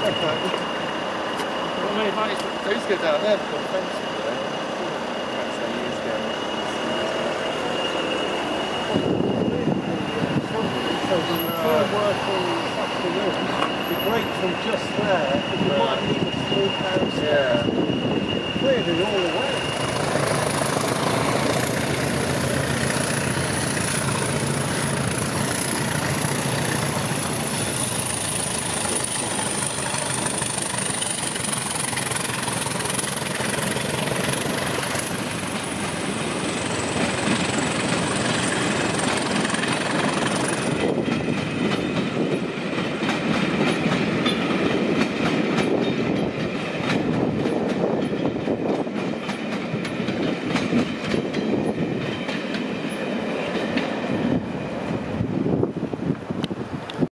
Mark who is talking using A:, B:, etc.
A: Well, I mean, those go down there for the fencing there. Perhaps they use them.
B: Working afternoon, the break from just there, you might need a small house.
A: Yeah.
B: Cleared it all away.